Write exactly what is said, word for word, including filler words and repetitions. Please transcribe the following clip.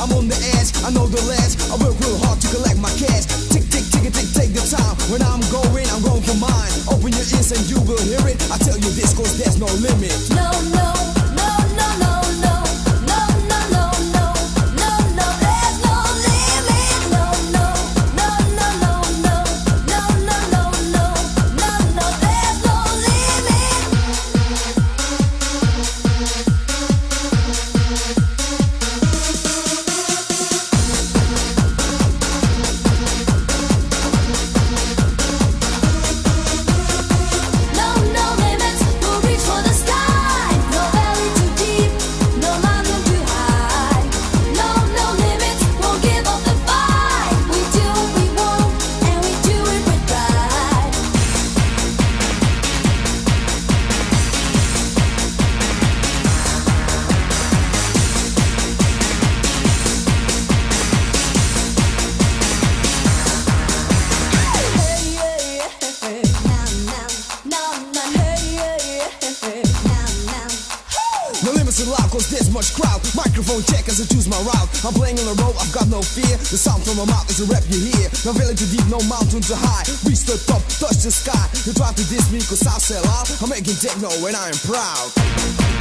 I'm on the edge, I know the last. I work real hard to collect my cash. Tick, tick, tick, tick, take the time. When I'm going, I'm going for mine. Open your ears and you will hear it. I tell you this cause there's no limit. No, no, no, no, no, no. No, no, no, no. No, no, there's no limit. No, no, no, no, no, no. No, no, no, no. No, no, there's no limit. No, no limits. We'll reach for the sky. No valley too deep. No mountain too high. No, no limits. Won't give up the fight. We do what we want, and we do it with pride. Hey, yeah, yeah. Now, now, now, now. Hey, yeah, yeah. Now, now. No limits allowed cause there's much crowd. Microphone check as I choose my route. I'm playing on the road, I've got no fear. The sound from my mouth is a rap you hear. No valley too deep, no mountain too high. Reach the top, touch the sky. You try to diss me cause I sell out. I'm making techno and I am proud.